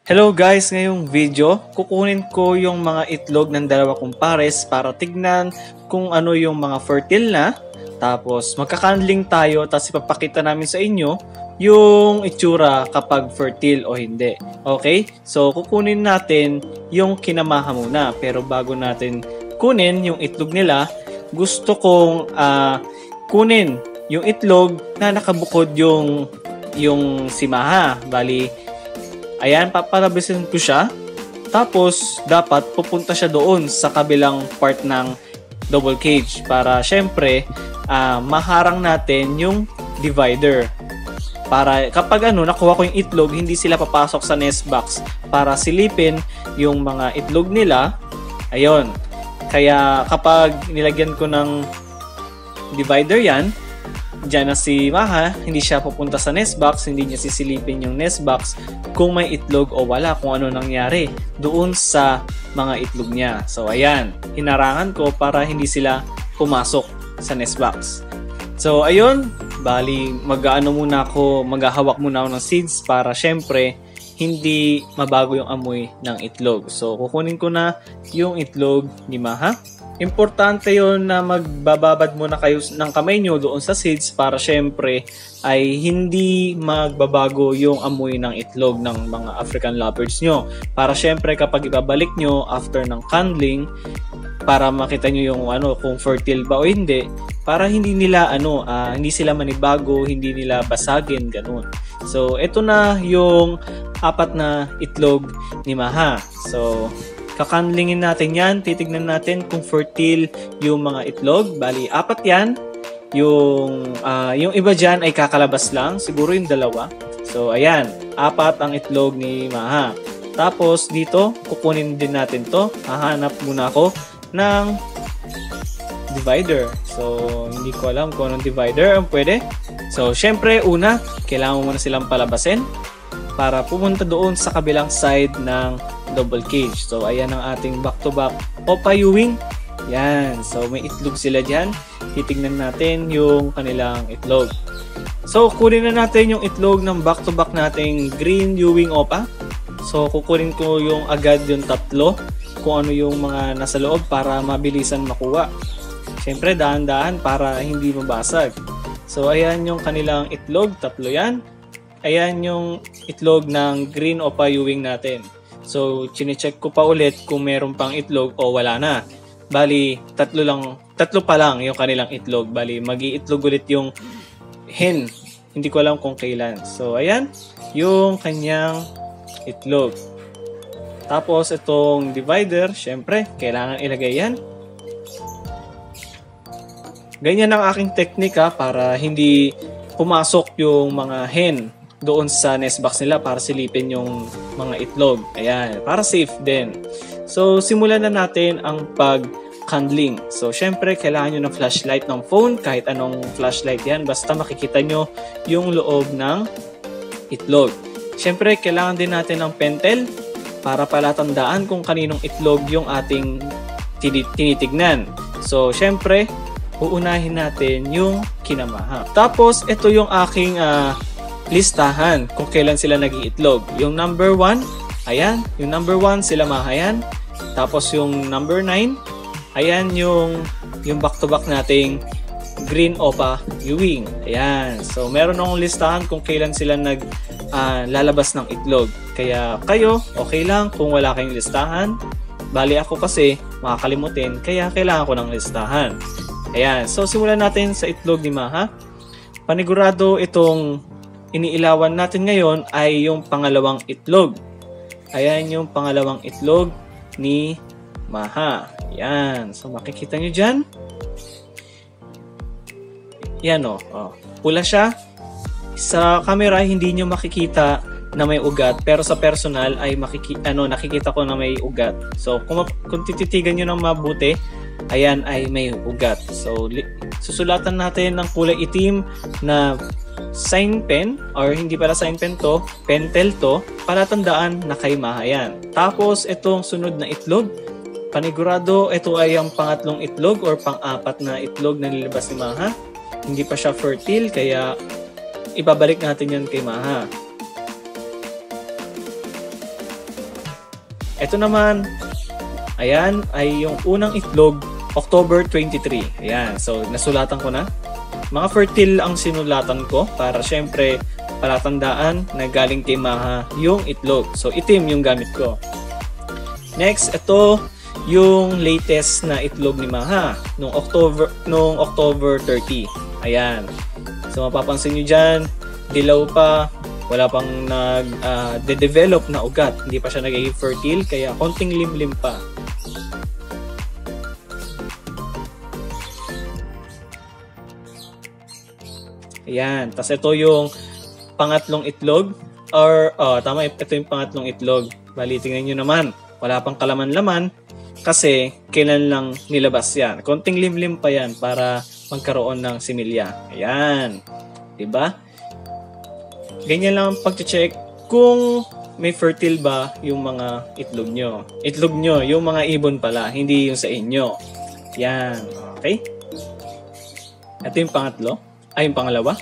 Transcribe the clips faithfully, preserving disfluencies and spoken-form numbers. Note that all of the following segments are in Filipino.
Hello guys, ngayong video, kukunin ko yung mga itlog ng dalawa kong pares para tignan kung ano yung mga fertile na. Tapos magkakandling tayo, tapos ipapakita namin sa inyo yung itsura kapag fertile o hindi. Okay? So kukunin natin yung kinamaha muna. Pero bago natin kunin yung itlog nila, gusto kong uh, kunin yung itlog na nakabukod yung, yung simaha. Bali, ayan, papalabasin ko siya. Tapos, dapat pupunta siya doon sa kabilang part ng double cage para syempre uh, maharang natin yung divider. Para kapag ano, nakuha ko yung itlog, hindi sila papasok sa nest box para silipin yung mga itlog nila. Ayun. Kaya kapag nilagyan ko ng divider yan, diyan na si Maha, hindi siya pupunta sa nest box, hindi niya sisilipin yung nest box kung may itlog o wala, kung ano nangyari doon sa mga itlog niya. So ayan, hinarangan ko para hindi sila pumasok sa nest box. So ayun, bali mag-aano muna ako, maghahawak muna ako ng seeds para syempre hindi mabago yung amoy ng itlog. So kukunin ko na yung itlog ni Maha. Importante yon na magbababad muna kayo ng kamay nyo doon sa seeds para syempre ay hindi magbabago yung amoy ng itlog ng mga African lovebirds nyo. Para syempre kapag ibabalik nyo after ng candling, para makita nyo yung ano kung fertile ba o hindi, para hindi nila ano uh, hindi sila manibago, hindi nila basagin, ganun. So ito na yung apat na itlog ni Maha. So kakandlingin natin yan, titignan natin kung fertile yung mga itlog. Bali, apat yan. Yung, uh, yung iba dyan ay kakalabas lang, siguro yung dalawa. So, ayan, apat ang itlog ni Maha. Tapos, dito, kukunin din natin to. Hahanap muna ako ng divider. So, hindi ko alam kung anong divider ang pwede. So, syempre, una, kailangan mo muna silang palabasin para pumunta doon sa kabilang side ng double cage. So, ayan ang ating back-to-back Opa Ewing. Yan. So, may itlog sila dyan. Titignan natin yung kanilang itlog. So, kunin na natin yung itlog ng back-to-back nating Green Ewing Opa. So, kukunin ko yung agad yung tatlo kung ano yung mga nasa loob para mabilisan makuha. Siyempre, dahan-dahan para hindi mabasag. So, ayan yung kanilang itlog. Tatlo yan. Ayan yung itlog ng Green Opa Ewing natin. So, chinecheck ko pa ulit kung meron pang itlog o wala na. Bali, tatlo lang, tatlo pa lang yung kanilang itlog. Bali, mag-iitlog ulit yung hen. Hindi ko alam kung kailan. So, ayan, yung kanyang itlog. Tapos, itong divider, syempre, kailangan ilagay yan. Ganyan ang aking technique ha, para hindi pumasok yung mga hen doon sa nest box nila para silipin yung mga itlog. Ayan, para safe din. So, simulan na natin ang pag-candling. So, syempre, kailangan nyo ng flashlight ng phone, kahit anong flashlight yan, basta makikita nyo yung loob ng itlog. Syempre, kailangan din natin ng pentel para palatandaan kung kaninong itlog yung ating tinitignan. So, syempre, uunahin natin yung kinamaha. Tapos, ito yung aking uh, listahan kung kailan sila nag-iitlog. Yung number one, ayan. Yung number one, sila Maha, tapos yung number nine, ayan yung, yung back-to-back nating Green Opa Ewing. Ayan. So, meron akong listahan kung kailan sila nag, uh, lalabas ng itlog. Kaya kayo, okay lang kung wala kayong listahan. Bali ako kasi makakalimutin, kaya kailangan ko ng listahan. Ayan. So, simulan natin sa itlog ni Maha. Panigurado itong iniilawan natin ngayon ay yung pangalawang itlog. Ayan yung pangalawang itlog ni Maha. Ayan. So, makikita nyo dyan. Yan o. Oh. Pula siya. Sa camera, hindi nyo makikita na may ugat. Pero sa personal, ay makiki ano, nakikita ko na may ugat. So, kung, kung tititigan nyo ng mabuti, ayan ay may ugat. So, susulatan natin ng kulay itim na sign pen, or hindi pala sign pen to, pentel to, para tandaan na kay Maha yan. Tapos, itong sunod na itlog, panigurado, ito ay ang pangatlong itlog or pang-apat na itlog na nilabas ni Maha. Hindi pa siya fertile, kaya ibabalik natin yan kay Maha. Ito naman, ayan, ay yung unang itlog, October twenty-three. Ayan, so nasulatan ko na. Mga fertile ang sinulatan ko para syempre palatandaan na galing kay Maha yung itlog. So itim yung gamit ko. Next, ito yung latest na itlog ni Maha nung October nung October thirty. Ayan. So mapapansin niyo diyan, dilaw pa, wala pang nag uh, de-develop na ugat, hindi pa siya nagiging fertile kaya konting limlim pa. Ayan, tas ito yung pangatlong itlog or oh, tama, ito yung pangatlong itlog. Bali, tingnan niyo naman, wala pang kalaman-laman kasi kailan lang nilabas yan. Konting limlim pa yan para magkaroon ng similya. Ayan, 'di ba? Ganyan lang ang pag-check kung may fertile ba yung mga itlog nyo. Itlog nyo, yung mga ibon pala, hindi yung sa inyo. Yan. Okay? Ito yung pangatlo. Ay, yung pangalawa.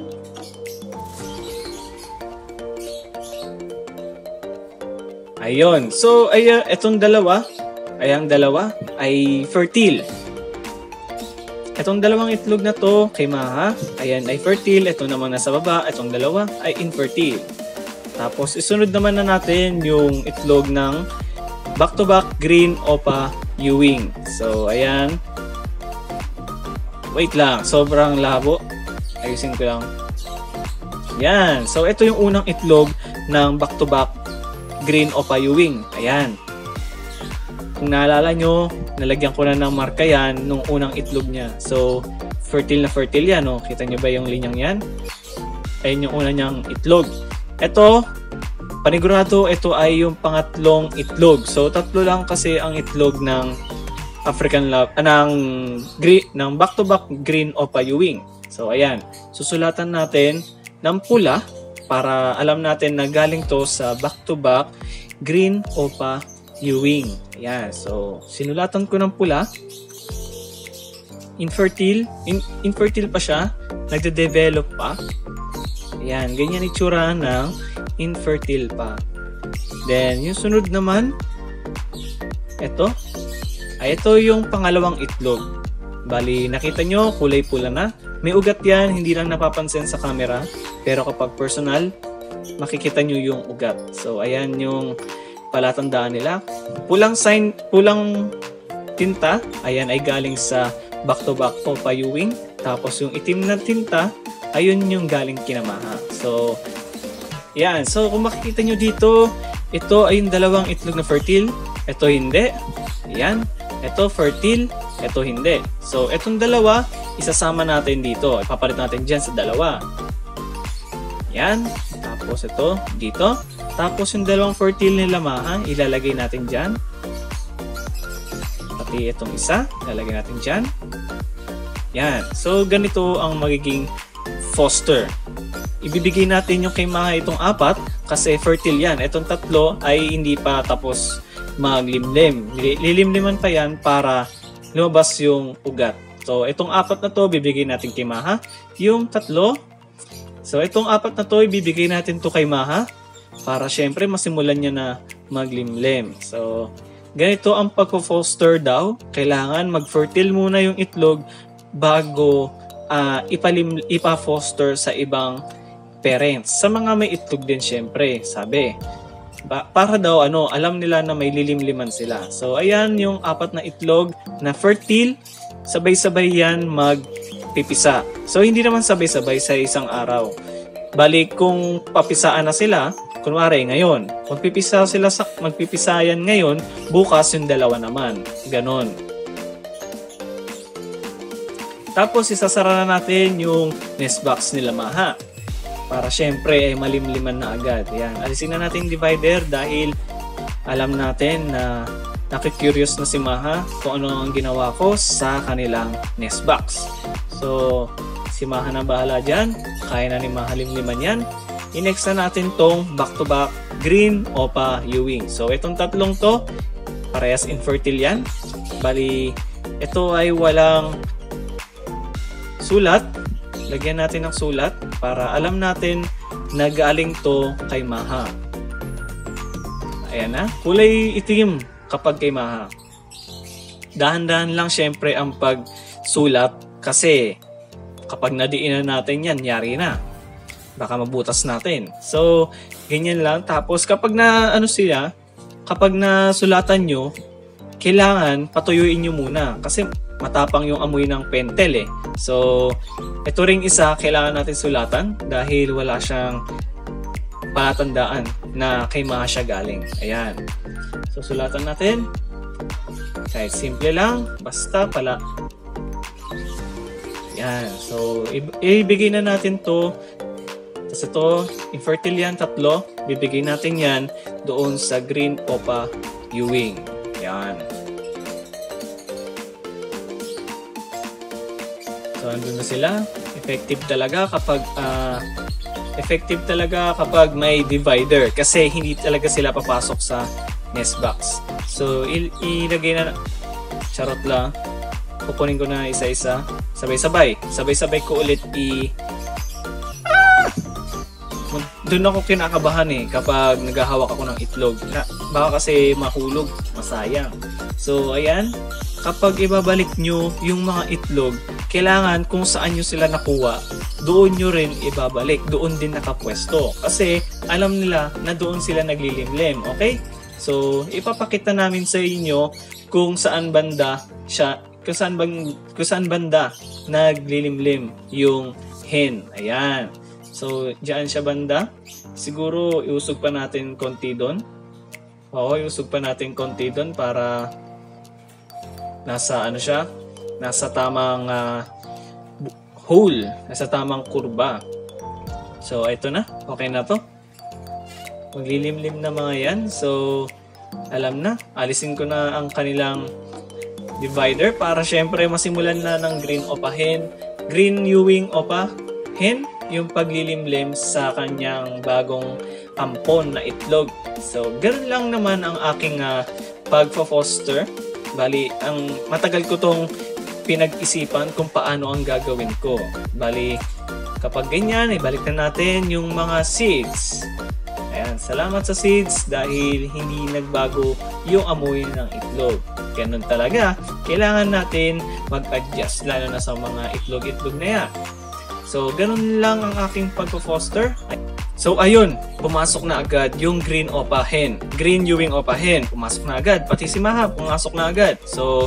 Ayun. So, ay, uh, itong dalawa, ay ang dalawa, ay fertile. Itong dalawang itlog na to kay Maha, ayan ay fertile. Ito naman nasa baba, itong dalawa ay infertile. Tapos isunod naman na natin yung itlog ng back-to-back green Opa Ewing. So ayan. Wait lang, sobrang labo. Ayusin ko lang. Yan. So ito yung unang itlog ng back-to-back green Opa Ewing. Ayan. Kung naalala nyo, nalagyan ko na ng marka yan nung unang itlog niya. So, fertile na fertile yan. No? Kita nyo ba yung linyang yan? Ayun yung una niyang itlog. Ito, panigurado, ito ay yung pangatlong itlog. So, tatlo lang kasi ang itlog ng African Love, ah, ng, green, ng back-to-back green Opa Ewing. So, ayan. Susulatan natin ng pula para alam natin na galing to sa back-to-back green Opa Ewing. Ayan. So, sinulatan ko ng pula. Infertile. In, infertile pa siya. Nagde-develop pa. Ayan. Ganyan itsura ng infertile pa. Then, yung sunod naman, ito. Ay, ito yung pangalawang itlog. Bali, nakita nyo, kulay pula na. May ugat yan, hindi lang napapansin sa camera. Pero kapag personal, makikita nyo yung ugat. So, ayan yung palatandaan nila. Pulang sign, pulang tinta, ayan ay galing sa back-to-back Opa Ewing. Tapos yung itim na tinta, ayun yung galing kina Maha. So, yan. So, kung makikita nyo dito, ito ay yung dalawang itlog na fertile. Ito hindi. Ayan. Ito fertile. Ito hindi. So, itong dalawa, isasama natin dito. Ipapalit natin dyan sa dalawa. Yan. Tapos ito, dito. Tapos yung dalawang fertile nila Maha, ilalagay natin dyan. Pati itong isa, ilalagay natin dyan. Yan. So, ganito ang magiging foster. Ibibigay natin yung kay Maha itong apat kasi fertile yan. Itong tatlo ay hindi pa tapos maglimlim. Lilimliman pa yan para lumabas yung ugat. So, itong apat na to, bibigay natin kay Maha. Yung tatlo, so itong apat na to, ibibigay natin to kay Maha para syempre masimulan niya na maglimlim. So, ganito ang pagpo-foster daw. Kailangan mag-fertile muna yung itlog bago uh, ipalim, ipa-foster sa ibang parents. Sa mga may itlog din syempre, sabi. Ba, para daw ano, alam nila na may lilimliman sila. So, ayan yung apat na itlog na fertile. Sabay-sabay yan magpipisa. So, hindi naman sabay-sabay sa isang araw. Balik kung papisaan na sila, kunwari ngayon, magpipisa sila sa magpipisayan ngayon, bukas yung dalawa naman. Ganon. Tapos isasara na natin yung nest box nila Maha. Para syempre ay malimliman na agad. Yan. Alisin na natin yung divider dahil alam natin na nakikurious na si Maha kung ano ang ginawa ko sa kanilang nest box. So, si Maha na bahala dyan. Kaya na ni Maha limliman yan. I-next na natin tong back-to-back green Opa Ewing. So, itong tatlong to, parehas infertile yan. Bali, ito ay walang sulat. Lagyan natin ng sulat para alam natin na galing to kay Maha. Ayan na, kulay itim kapag kay Maha. Dahan-dahan lang syempre ang pagsulat kasi kapag nadiinan natin yan, yari na. Baka mabutas natin. So, ganyan lang. Tapos kapag na ano sila, kapag nasulatan nyo, kailangan patuyuin nyo muna kasi matapang yung amoy ng pentel eh. So, ito ring isa, kailangan natin sulatan dahil wala siyang palatandaan na kay Maha siya galing. Ayan. So, sulatan natin. Kahit simple lang, basta pala. Ayan. So, ibigay na natin to. Tapos ito, infertile yan, tatlo. Bibigay natin yan doon sa Green Opa Ewing. Ayan. So, andun na sila. Effective talaga kapag uh, effective talaga kapag may divider kasi hindi talaga sila papasok sa nest box. So, il ilagay na charot lang. Kukunin ko na isa-isa. Sabay-sabay. Sabay-sabay ko ulit i ah! Doon ako kinakabahan eh kapag naghahawak ako ng itlog. Na, baka kasi mahulog, masayang. So, ayan. Kapag ibabalik nyo yung mga itlog, kailangan kung saan nyo sila nakuha, doon nyo rin ibabalik. Doon din nakapwesto. Kasi alam nila na doon sila naglilimlim. Okay? So, ipapakita namin sa inyo kung saan banda siya, kung saan, bang, kung saan banda naglilimlim yung hen. Ayan. So, diyan siya banda. Siguro, iusog pa natin konti doon. Oo, iusog pa natin konti doon para nasa ano siya, nasa tamang uh, hole, nasa tamang kurba. So, ito na. Okay na to. Maglilimlim na mga yan. So, alam na. Alisin ko na ang kanilang divider para syempre masimulan na ng Green Opa Hen. Green Ewing Opa Hen, yung paglilimlim sa kanyang bagong ampon na itlog. So, ganoon lang naman ang aking uh, pagpo-foster. Bali, ang matagal ko tong pinag-isipan kung paano ang gagawin ko. Bali, kapag ganyan, ibalik na natin yung mga seeds. Ayan, salamat sa seeds dahil hindi nagbago yung amoy ng itlog. Ganun talaga, kailangan natin mag-adjust lalo na sa mga itlog-itlog na yan. So, ganun lang ang aking pagpo-foster. So, ayun, pumasok na agad yung Green Opa Hen. Green Ewing Opa Hen, pumasok na agad. Pati si Maha, pumasok na agad. So,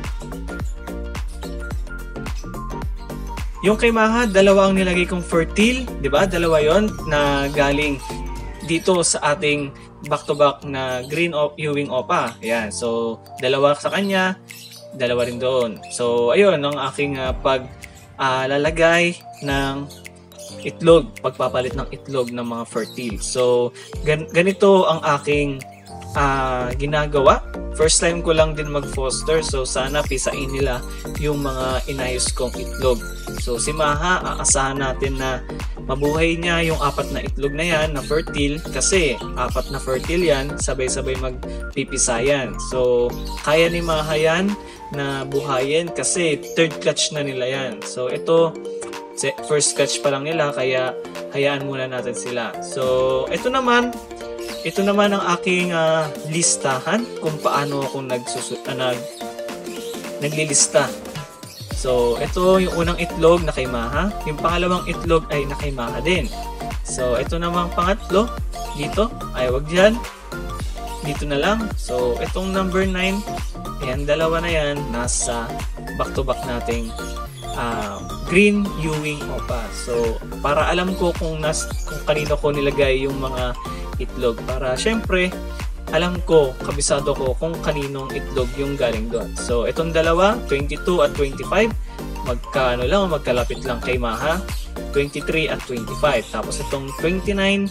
yung kay Maha, dalawa ang nilagay kong fertile. Diba? Dalawa yon na galing dito sa ating back-to-back na Green Ewing Opa. Ayan. So, dalawa sa kanya, dalawa rin doon. So, ayun, ang aking uh, pag uh, lalagay ng itlog, pagpapalit ng itlog ng mga fertile. So, gan ganito ang aking uh, ginagawa. First time ko lang din mag-foster, so sana pisain nila yung mga inayos kong itlog. So, si Maha, aasahan natin na mabuhay niya yung apat na itlog na yan na fertile kasi apat na fertile yan, sabay-sabay magpipisayan. So, kaya ni Maha yan na buhayin kasi third clutch na nila yan. So, ito first catch pa lang nila kaya hayaan muna natin sila. So, ito naman, ito naman ang aking uh, listahan kung paano ako nagsusu uh, nag naglilista. So, ito yung unang itlog na kay Maha, yung pangalawang itlog ay na kay Maha din. So, ito namang pangatlo dito, ay wag diyan. Dito na lang. So, itong number nine, ayan, dalawa na yan nasa back to back nating Uh, Green Ewing Opa. So, para alam ko kung, nas, kung kanino ko nilagay yung mga itlog. Para syempre, alam ko, kabisado ko kung kaninong itlog yung galing doon. So, itong dalawa, twenty-two at twenty-five, magkaano lang, magkalapit lang kay Maha, twenty-three at twenty-five. Tapos itong twenty-nine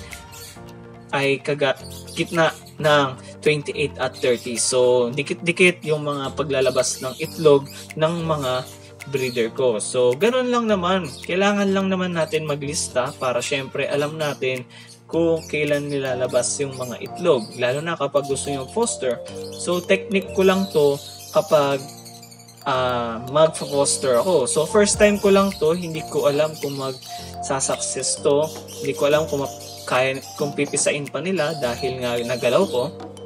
ay kaga kitna ng twenty-eight at thirty. So, dikit-dikit yung mga paglalabas ng itlog ng mga breeder ko. So, ganun lang naman. Kailangan lang naman natin maglista para syempre alam natin kung kailan nilalabas yung mga itlog. Lalo na kapag gusto nyo foster. So, technique ko lang to kapag uh, mag-foster ako. So, first time ko lang to. Hindi ko alam kung mag-success to. Hindi ko alam kung kaya, kung pipisain pa nila dahil nga nagalaw ko.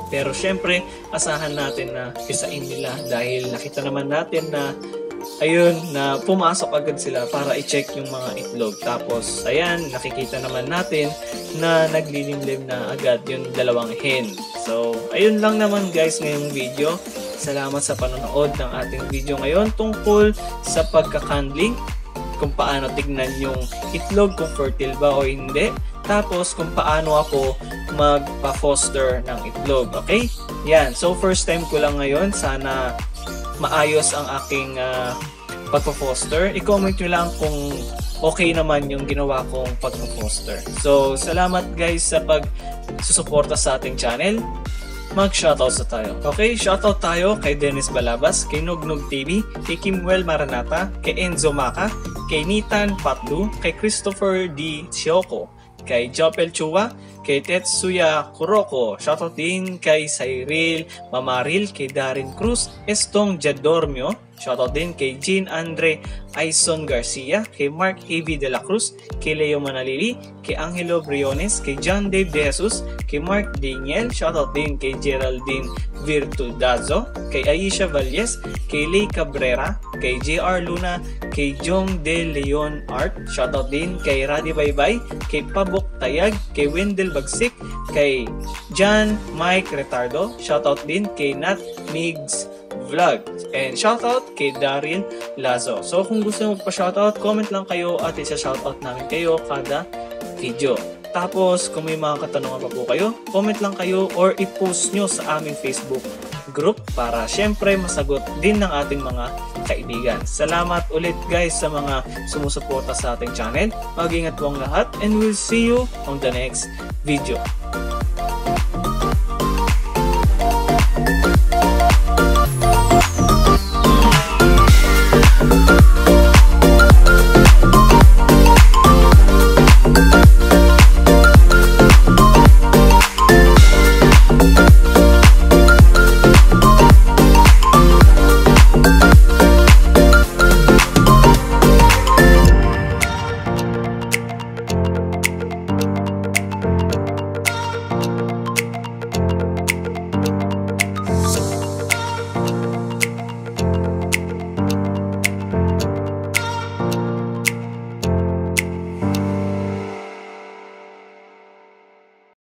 Pero syempre, asahan natin na isain nila dahil nakita naman natin na ayun, na pumasok agad sila para i-check yung mga itlog. Tapos, ayan, nakikita naman natin na naglilimlim na agad yung dalawang hen. So, ayun lang naman guys ngayong video. Salamat sa panonood ng ating video ngayon tungkol sa pagkakandling, kung paano tignan yung itlog kung fertile ba o hindi. Tapos, kung paano ako magpa-foster ng itlog. Okay? Yan. So, first time ko lang ngayon. Sana maayos ang aking uh, pagpa-foster. I-comment nyo lang kung okay naman yung ginawa kong pagpa-foster. So, salamat guys sa pag-susuporta sa ating channel. Mag-shoutout sa tayo. Okay, shoutout tayo kay Dennis Balabas, kay Nugnog T V, kay Kimwell Maranata, kay Enzo Maka, kay Nitan Patlu, kay Christopher D. Sioko, kay Jopel Chua, kay Tetsuya Kuroko, shoutout din kay Cyril Mamaril, kay Darin Cruz, Estong Jadormio, shoutout din kay Jean Andre Aison Garcia, kay Mark Heavy de la Cruz, kay Leo Manalili, kay Angelo Briones, kay John Dave De Jesus, kay Mark Daniel, shoutout din kay Geraldine Virtudazo, kay Aisha Valles, kay Lay Cabrera, kay J R Luna, kay Jong De Leon Art, shoutout din kay Radi Baybay, kay Pabok Tayag, kay Wendell Bagsik, kay John Mike Retardo, shoutout din kay Nat Migs Vlog, and shoutout kay Daryl Lazo. So kung gusto mo magpa-shoutout, comment lang kayo at isa-shoutout namin kayo kada video. Tapos kung may mga katanungan pa po kayo, comment lang kayo or i-post nyo sa aming Facebook group para syempre masagot din ng ating mga kaibigan. Salamat ulit guys sa mga sumusuporta sa ating channel. Mag-ingat po ang lahat and we'll see you on the next video.